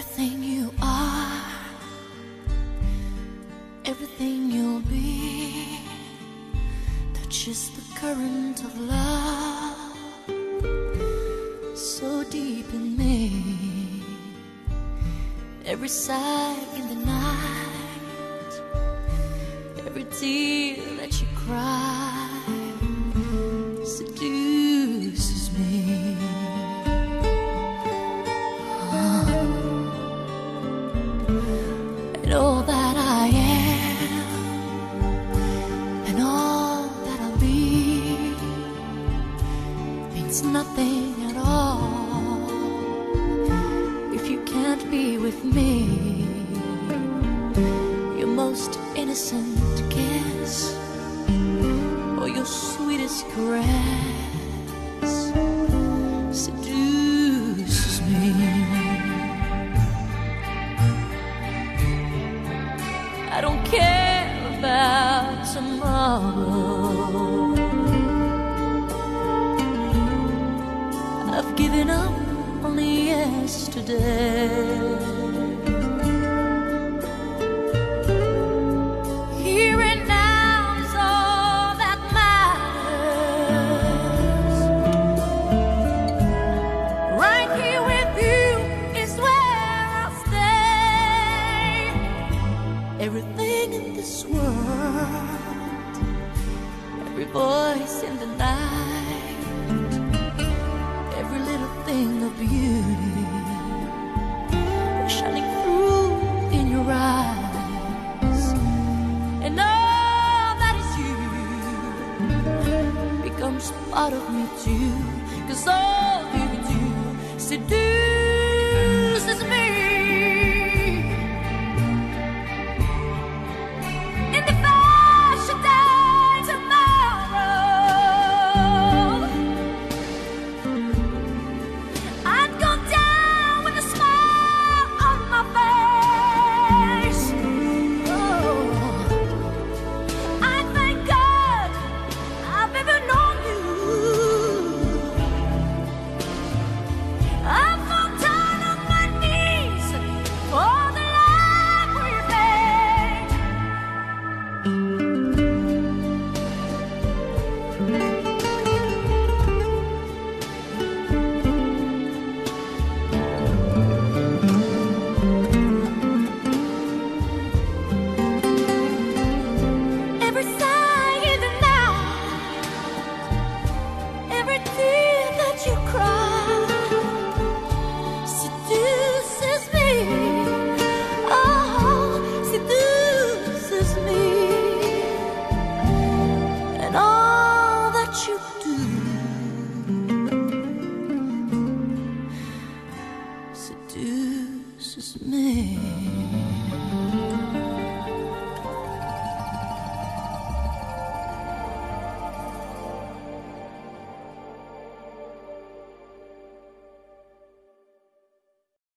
Everything you are, everything you'll be, touches the current of love so deep in me. Every sigh in the night, every tear that you cry, seduces me. And all that I am, and all that I'll be, means nothing at all if you can't be with me. Your most innocent kiss, or your sweetest caress, seduces me. I don't care about tomorrow. I've given up on yesterday. Here and now is all that matters. Right here with you is where I'll stay. Everything in this world, every voice in the night, every little thing of beauty shining through in your eyes, and all that is you becomes part of me too, 'cause all you do seduce